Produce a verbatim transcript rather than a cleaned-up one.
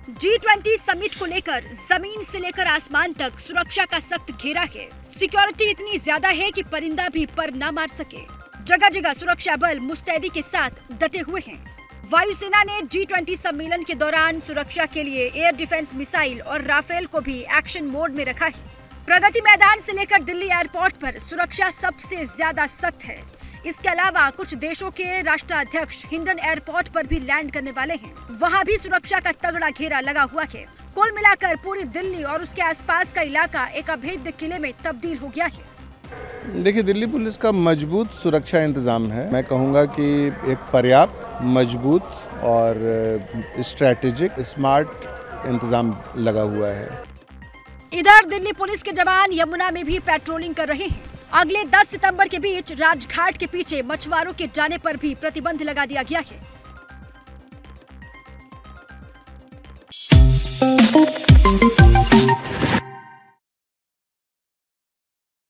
G twenty summit को लेकर जमीन से लेकर आसमान तक सुरक्षा का सख्त घेरा है। सिक्योरिटी इतनी ज्यादा है कि परिंदा भी पर न मार सके। जगह जगह सुरक्षा बल मुस्तैदी के साथ डटे हुए हैं। वायुसेना ने जी ट्वेंटी सम्मेलन के दौरान सुरक्षा के लिए एयर डिफेंस मिसाइल और राफेल को भी एक्शन मोड में रखा है। प्रगति मैदान से लेकर दिल्ली एयरपोर्ट पर सुरक्षा सबसे ज्यादा सख्त है। इसके अलावा कुछ देशों के राष्ट्राध्यक्ष हिंडन एयरपोर्ट पर भी लैंड करने वाले हैं। वहां भी सुरक्षा का तगड़ा घेरा लगा हुआ है। कुल मिलाकर पूरी दिल्ली और उसके आसपास का इलाका एक अभेद्य किले में तब्दील हो गया है। देखिए, दिल्ली पुलिस का मजबूत सुरक्षा इंतजाम है। मैं कहूँगा कि एक पर्याप्त, मजबूत और स्ट्रैटेजिक, स्मार्ट इंतजाम लगा हुआ है। इधर दिल्ली पुलिस के जवान यमुना में भी पेट्रोलिंग कर रहे हैं। अगले दस सितंबर के बीच राजघाट के पीछे मछुआरों के जाने पर भी प्रतिबंध लगा दिया गया है।